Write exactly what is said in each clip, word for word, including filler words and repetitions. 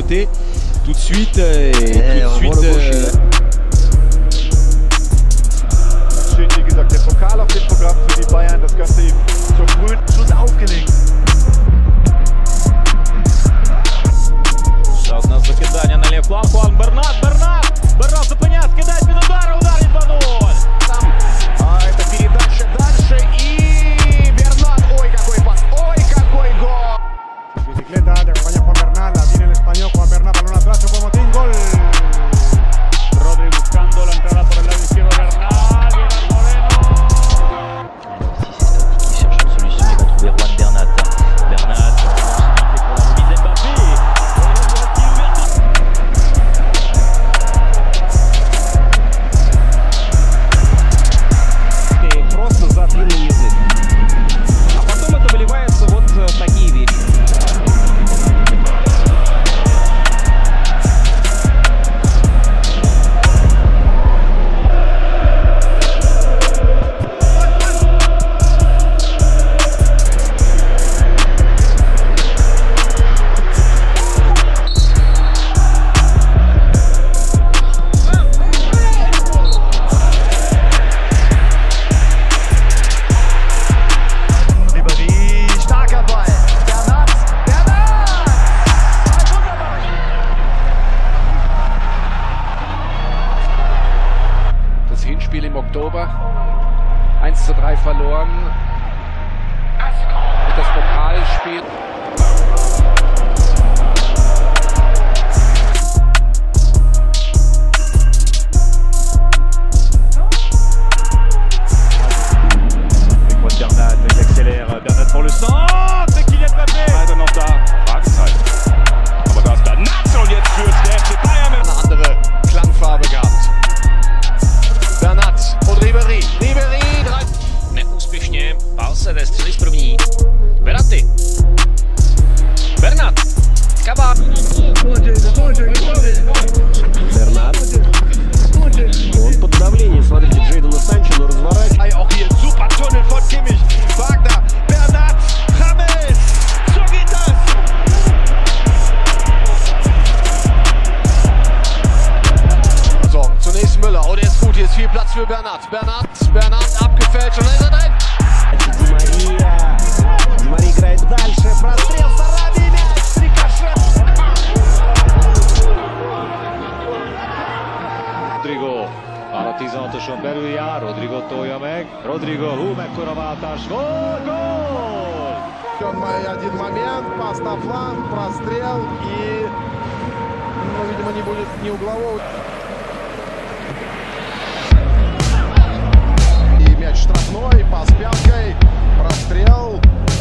côté. Tout de suite, et et tout de suite. Euh... Steht wie gesagt der Pokal auf dem Programm für die Bayern, das Ganze eben zur frühen Schuss aufgelegt. Ще одне закидання на лівий фланг. Хуан Бернат, Бернат! Бернат зупиняє, скидає під удар, удар від два ноль. Там а, это передача дальше и Бернат. Ой, какой пас, ой, какой гол! Bicicleta, te acompaña Juan Bernat, la tiene el español, Juan Bernat, balón atrás, se puede Motín, gol. Rodri buscando la entrada por el lado izquierdo, Bernat, Gerard Moreno. Si c'est Stocky qui cherche une solution, il va trouver Juan Bernat. Bernat, Pour la remise Mbappé. Просто за длинный язык. А потом это выливается вот в такие вещи. Hinspiel im Oktober eins zu drei verloren und das Pokalspiel. Juan Bernat, il accélère, Bernat pour le centre, c'est Kylian Mbappé. Leider noch da, Fragezeichen. Aber da ist Bernat und jetzt führt der F C Bayern mit eine andere Klangfarbe gehabt. Bernat od Ribéry, Ribéry, drei. Neúspěšně, Balse ve střeli z první. Verratti. Bernat. Cavani. Bernat. Он под давлением, смотрите, Джейдона Санчо, но разворачивает. Auch hier super Tunnel von Kimmich. Wagner, Bernat, James. So geht das. So, zunächst Müller. Oh, der ist gut. Hier ist viel Platz für Bernat. Bernat, Bernat abgefälscht und dann ist er drin. Ди Мария. Ди Мария играет дальше. Прострел Сарабии, мяч, рикошет. Rodrigo. Már a tizenhatoson belül jár, Rodrigo tolja meg. Rodrigo, hú, mekkora váltás. Gól, gól! Один момент, пас на фланг, прострел и, ну, видимо, не будет ни углового. И мяч штрафной, пас пяткой, прострел.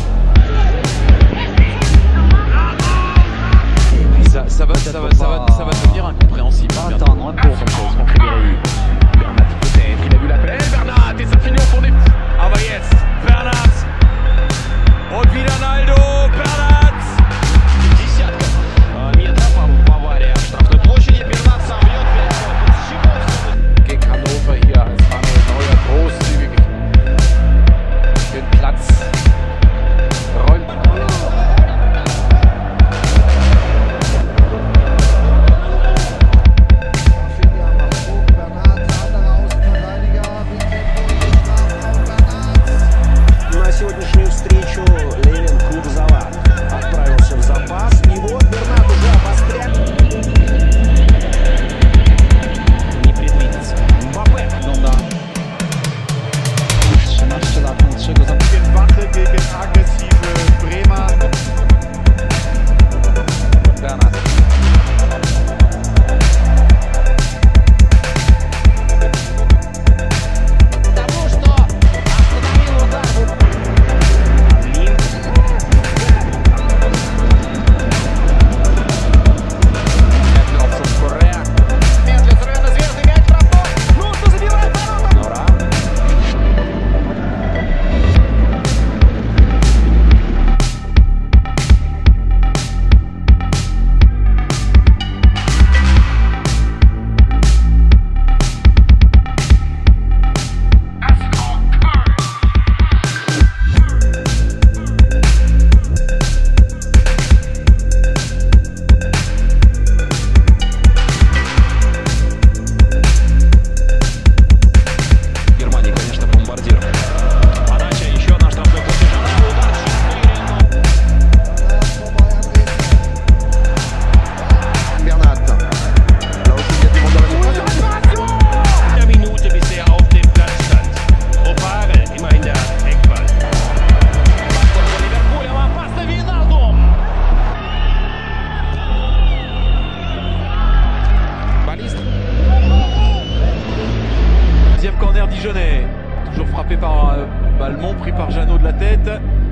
Ça, ça, va, ça, va, ça, va, ça va devenir incompréhensible. attendre un peu pour Franck Ribéry. Bernat peut-être, il a vu l'appel. Bernat et ça finit au fond des... Aber jetzt, Bernat. Und wieder Naldo, Bernat. Десятка. Метров в Баварии. Штрафной площади. Bernat сам бьет. Gegen Hannover hier als Manuel Neuer großzügig den Platz räumt. Almond pris par Jeannot de la tête.